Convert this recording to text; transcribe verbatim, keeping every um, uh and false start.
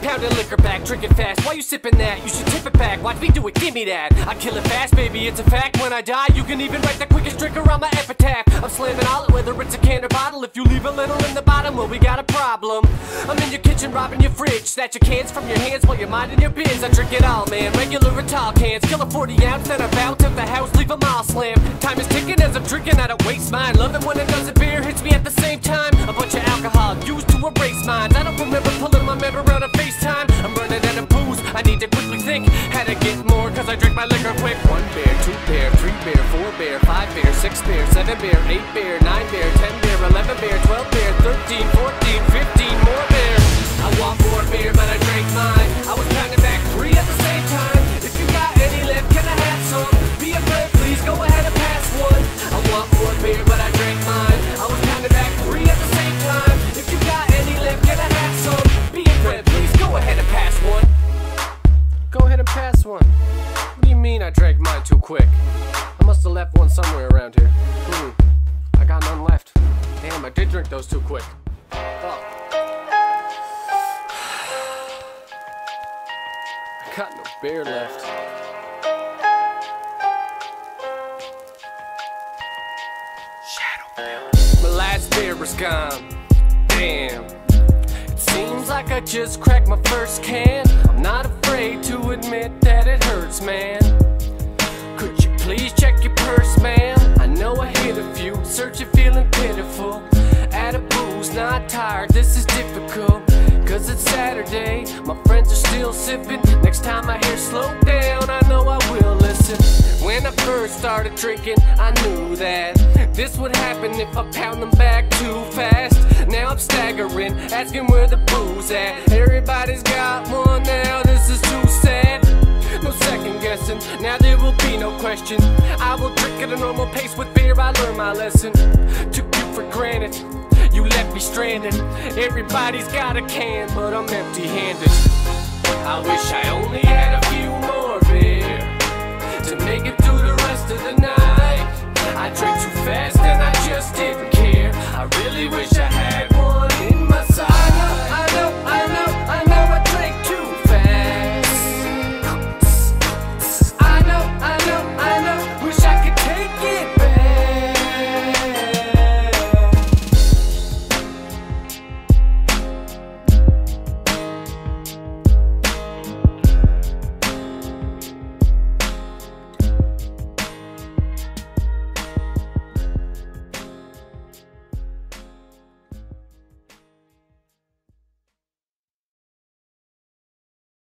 Pounding liquor back, drinking fast. Why you sipping that? You should tip it back. Watch me do it, give me that. I kill it fast, baby, it's a fact. When I die, you can even write the quickest drink around my epitaph. I'm slamming all it, whether it's a can or bottle. If you leave a little in the bottom, well, we got a problem. I'm in your kitchen, robbing your fridge. Snatch your cans from your hands while you're minding your biz. I drink it all, man, regular or tall cans. Kill a forty ounce, then I bounce to the house, leave them all slammed. Time is ticking as I'm drinking, I don't waste mine. Love it when a dozen beer hits me at the same time. A bunch of alcohol used to erase minds. I don't remember pulling my member out of FaceTime. I'm running out of booze, I need to quickly think how to get more, cause I drink my liquor quick. One beer, two beer, three beer, four beer, five beer, six beer, seven beer, eight beer, nine beer, ten beer, eleven beer, twelve beer, thirteen, fourteen, fifteen more beer. I want more beer, but I drank mine. I was counting back three at the same time. If you got any left, can I have some? Be a friend, please go ahead and pass one. I want more beer, but I drank mine. I was counting back three at the same time. If you got any left, can I have some? Be a friend, please go ahead and pass one. Go ahead and pass one. What do you mean I drank mine too quick? I must have left one somewhere around here. Hmm, I got none left. Damn, I did drink those too quick. Fuck. I got no beer left. Shadow. My last beer was gone. Damn. It seems like I just cracked my first can. I'm not afraid to admit that it hurts, man. Could you please check your purse, ma'am? I know I hit a few, searching, feeling pitiful. Out of booze, not tired, this is difficult. Cause it's Saturday, my friends are still sipping. Next time I hear slow down, I know I will listen. When I first started drinking, I knew that this would happen if I pound them back too fast. Now I'm staggering, asking where the booze at. Everybody's got one now, this is too sad. No second guessing, now there will be no question. I will drink at a normal pace with beer, I learned my lesson. Took you for granted, you left me stranded. Everybody's got a can, but I'm empty-handed. I wish I only had a few more beer to make it through the rest of the night. I drank too fast and I just didn't care. I really wish I